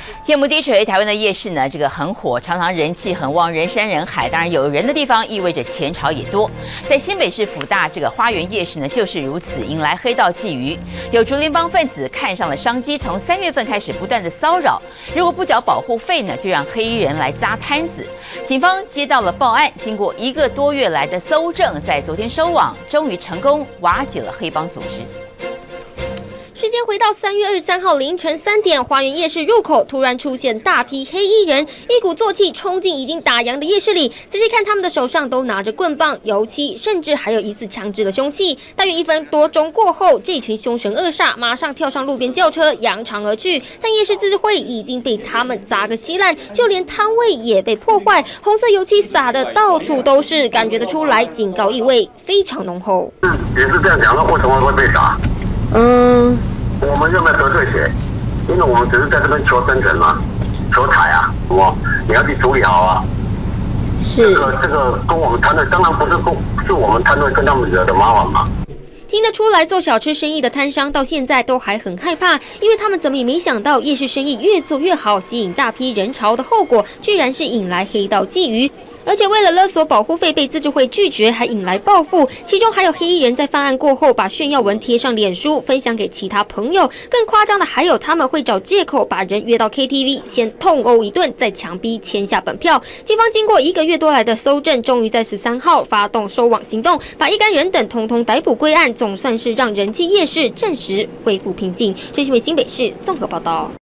夜幕低垂，台湾的夜市呢，这个很火，常常人气很旺，人山人海。当然，有人的地方意味着钱潮也多。在新北市辅大这个花园夜市呢，就是如此，引来黑道觊觎。有竹联帮分子看上了商机，从3月份开始不断的骚扰，如果不缴保护费呢，就让黑衣人来扎摊子。警方接到了报案，经过1个多月来的搜证，在昨天收网，终于成功瓦解了黑帮组织。 时间回到3月23号凌晨3点，花园夜市入口突然出现大批黑衣人，一鼓作气冲进已经打烊的夜市里。仔细看，他们的手上都拿着棍棒、油漆，甚至还有疑似枪支的凶器。大约1分多钟过后，这群凶神恶煞马上跳上路边轿车，扬长而去。但夜市自会已经被他们砸个稀烂，就连摊位也被破坏，红色油漆洒的到处都是，感觉得出来警告意味非常浓厚。 也是这样讲，那为什么会被打？我们有没有得罪谁？因为我们只是在这边求生存嘛，求财啊，你要去处理好啊。 是这个跟我们摊位，当然不是是我们摊位跟他们惹的麻烦嘛。 听得出来，做小吃生意的摊商到现在都还很害怕，因为他们怎么也没想到夜市生意越做越好，吸引大批人潮的后果，居然是引来黑道觊觎。 而且为了勒索保护费被自治会拒绝，还引来报复。其中还有黑衣人在犯案过后把炫耀文贴上脸书，分享给其他朋友。更夸张的还有，他们会找借口把人约到 KTV， 先痛殴一顿，再强逼签下本票。警方经过1个月多来的搜证，终于在13号发动收网行动，把一干人等统统逮捕归案，总算是让人气夜市暂时恢复平静。这是新北市综合报道。